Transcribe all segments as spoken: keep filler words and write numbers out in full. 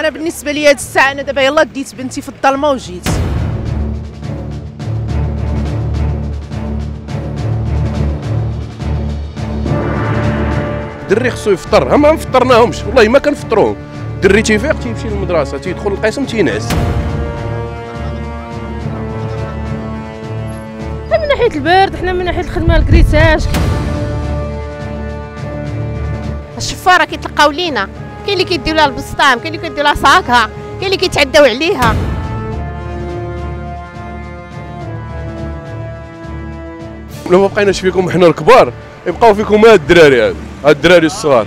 انا بالنسبه لي هاد الساعه انا دابا يلاه ديت بنتي في الظلمه وجيت. الدري خصو يفطر، ها ما فطرناهمش والله ما كنفطروهم. الدري تيفيق تيمشي للمدرسه تيدخل القسم تينعس. من ناحيه البرد، حنا من ناحيه الخدمه الكريتاج. الشفاره كيتلقاو لينا، كاين اللي كيديو لها البسطام، كاين اللي كيديو لها صاكها، كاين اللي كيتعداو عليها. لو ما بقيناش فيكم حنا الكبار يبقاو فيكم هاد الدراري، هاد هاد الدراري الصغار.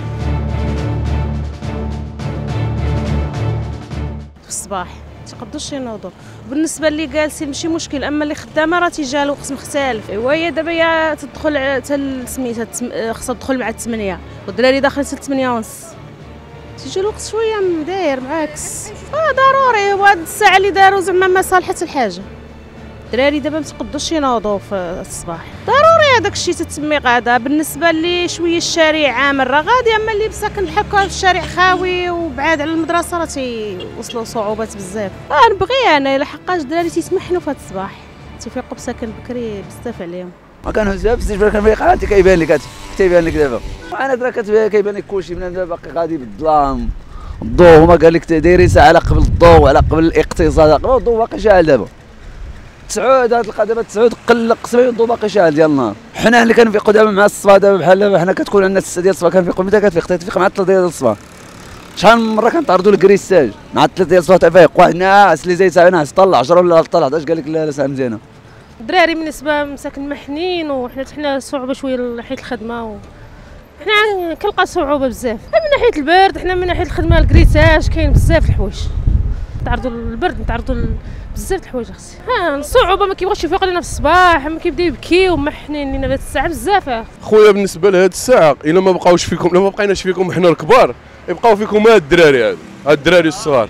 في الصباح تيقدوش ينوضوا. بالنسبه اللي جالسين ماشي مشكل، اما اللي خدامه راه تيجي له وقت مختلف. ايوا هي دابا يا تدخل حتى سميتها خصها تدخل مع الثمانية والدراري داخلين حتى الثمانية ونص. تيجي الوقت شويه داير معاكس. اه ضروري، وهاد الساعه اللي داروا زعما ما صالحه حتى الحاجه. الدراري دابا ما تقدوش ينوضوا في الصباح. ضروري هذاك الشيء تتمي غادا. بالنسبه لي شويه الشارع عامر راه غادي، اما اللي ساكن بحال هكا في الشارع خاوي وبعاد على المدرسه راه تيوصلوا صعوبات بزاف. اه نبغي انا لحقاش الدراري تيتمحنوا في هذا الصباح، تيفيقوا بساكن بكري بزاف عليهم. ما كانوا بزاف بزاف كنفيق انت كيبان لك كيبان لك دابا. انا درا كيبان لك كلشي من هنا باقي غادي بالظلام. الضوء هما قال لك دايرين ساعه على قبل الضوء وعلى قبل الاقتصاد، قبل الضوء باقي شاعل دابا. تسعود تلقى دابا تسعود قلق سبعين الضوء باقي شاعل ديال النهار. حنا اللي كنفيقوا دابا مع الصباح دابا بحال دابا حنا كتكون عندنا ستة ديال الصباح كنفيقوا. متى كتفيق؟ تفيق مع ثلاثة ديال الصباح. شحال من مره كنطردوا الكريستاج مع ثلاثة ديال الصباح تفيق. واحد ناعس اللي زي ساعه ناعس طلع عشرة ولا طلع حداش قال لك لا لا ساعه مزيانه. الدراري بالنسبه مساكن محنين، وحنا حنا صعوبه شويه ناحيه الخدمه و... حنا كنلقى صعوبه بزاف من ناحيه البرد. حنا من ناحيه الخدمه الكريتاج كاين بزاف الحوايج، نتعرضوا للبرد نتعرضوا ل... بزاف د الحوايج اختي. ها الصعوبه ما كيبغيوش يفيقوا لنا في الصباح، ما كيبداو يبكيو محنين لينا بهاد الساعه بزاف. خويا بالنسبه لهاد الساعه الا ما بقاوش فيكم، لو ما بقيناش فيكم حنا الكبار يبقاو فيكم هاد الدراري، هاد هاد الدراري الصغار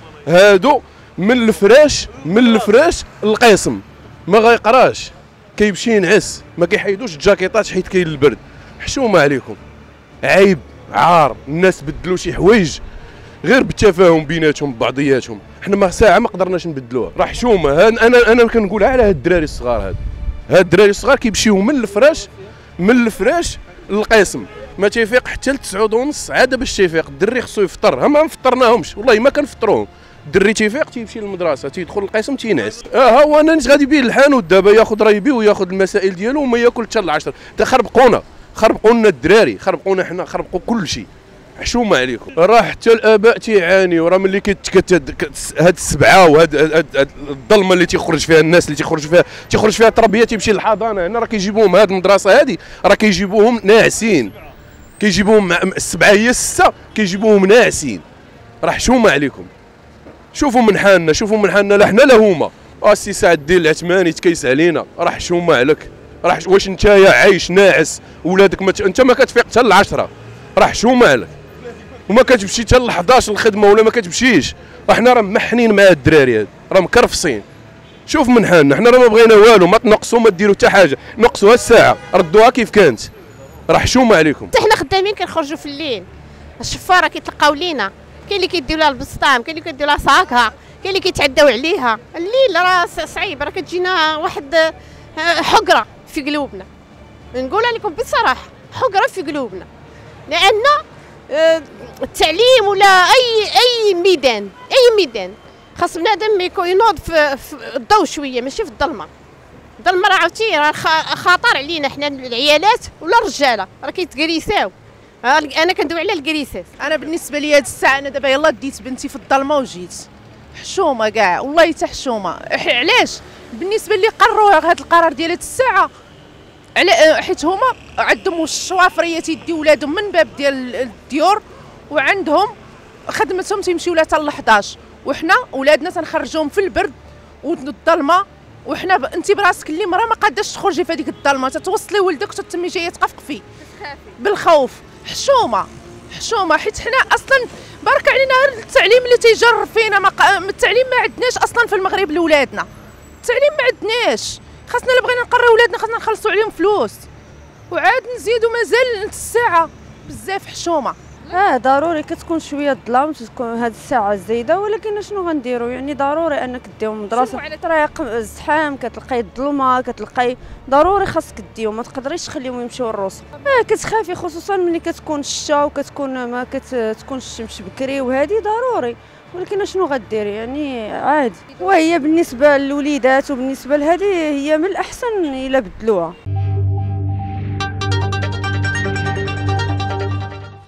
هادو من الفراش من الفراش للقسم ما غيقراش، كيمشي ينعس، ما كيحيدوش الجاكيطات حيت كاين البرد. حشومه عليكم، عيب عار. الناس بدلوا شي حوايج غير بالتفاهم بيناتهم ببعضياتهم. حنا ما ساعه ما قدرناش نبدلوها، راه حشومه. انا انا كنقولها على هاد الدراري الصغار. هاد هاد الدراري الصغار كيمشيو من الفراش من الفراش للقسم، ما تيفيق حتى لتسعود ونص عاد باش تيفيق. الدري خصو يفطر، ها ما فطرناهمش والله ما كنفطروهم. الدري تيفيق تيمشي للمدرسه تيدخل القسم تينعس. اه ها هو انا نش غادي بيه الحانوت دابا ياخذ رايبي وياخذ المسائل ديالو وما ياكل حتى العشر. تخربقونا خربقوا لنا الدراري، خربقونا حنا، خربقوا كل شيء. حشومه عليكم. راه حتى الاباء تيعانيوا، راه ملي كتكتد هاد السبعه وهاد الظلمه اللي تيخرج فيها الناس اللي تيخرج فيها تيخرج فيها تربيه تيمشي للحضانه. هنا راه كيجيبوهم هاد المدرسه هادي راه كيجيبوهم ناعسين، كيجيبوهم السبعه هي السته كيجيبوهم ناعسين. راه حشومه عليكم. شوفوا من حالنا، شوفوا من حالنا، لا حنا لا هما. السي سعد الدين العثماني تكيس علينا، راه حشومه عليك. راه واش نتايا عايش ناعس ولادك ما انت ما كتفيق حتى للعشرة، راه حشومه عليك. وما كتمشي حتى ل حداش الخدمه ولا ما كتمشيش. حنا راه محنين مع الدراري هاد، راه مكرفصين. شوف من حالنا، حنا راه ما بغينا والو، ما تنقصوا ما ديروا حتى حاجه، نقصوا الساعه ردوها كيف كانت. راه حشومه عليكم. حتى حنا خدامين كنخرجوا في الليل، الشفاره كيتلقاو لينا، كاين اللي كيديو لها البسطام، كاين اللي كيديو لها صاكها، كاين اللي كيتعداو عليها. الليل راه صعيب، راه كتجينا واحد حقره في قلوبنا، نقولها لكم بصراحه، حقره في قلوبنا. لان التعليم ولا اي اي ميدان اي ميدان خاص بنادم ينوض في, في الضوء شويه ماشي في الظلمه. الظلمه راه عاوتاني راه خطر علينا حنا العيالات ولا الرجاله، راه كيتكريساو. انا كندوي على الكريساس. انا بالنسبه لي هاد الساعه انا دابا يلاه ديت بنتي في الظلمه وجيت. حشومه كاع والله حتى حشومه. علاش؟ بالنسبه اللي قرروا هذا القرار ديال هاد الساعه على حيت هما عندهم الشوافريه تيديو ولادهم من باب ديال الديور وعندهم خدمتهم تيمشيو لها حتى ل حداش، وحنا ولادنا تنخرجوهم في البرد والظلمه. وحنا ب... انت براسك اللي مرا ما قاداش تخرجي في هذيك الظلمه، تتوصلي ولدك وتتمي جايه تقفقفي بالخوف. حشومه حشومه حيت حنا اصلا بارك علينا التعليم اللي تيجر فينا. ما ق... التعليم ما عندناش اصلا في المغرب لولادنا، التعليم ما عندناش. خاصنا الا بغينا نقريو ولادنا خاصنا نخلصوا عليهم فلوس، وعاد نزيدوا مازال الساعه بزاف. حشومه اه ضروري كتكون شويه الظلام، تكون هاد الساعه الزايده، ولكن شنو غنديروا؟ يعني ضروري انك ديهم مدرسه على طريق الزحام، كتلقاي الظلمه، كتلقاي ضروري خاصك ديهم، ما تقدريش تخليهم يمشيو للروسو. اه كتخافي خصوصا ملي كتكون الشتا وكتكون ما كتكون الشمس بكري، وهذه ضروري، ولكن شنو غديري؟ يعني عادي. وهي بالنسبه للوليدات وبالنسبه لهذه هي من الاحسن الا بدلوها.